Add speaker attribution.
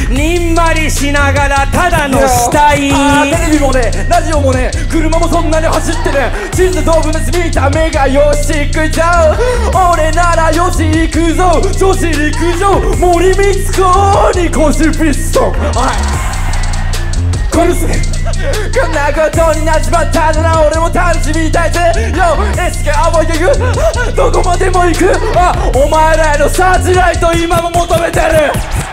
Speaker 1: にんまりしながらただの死体。
Speaker 2: テレビもねラジオもね車もそんなに走ってね、鎮座ドープネス見た目がよし行くぞ、俺ならよし行くぞ、女子陸上森光子に今週ピストン。こんなことになっちまったらな、俺も楽しみたいぜ。よ SKRYU どこまでも行く。お前らのサーチライト今も求めてる。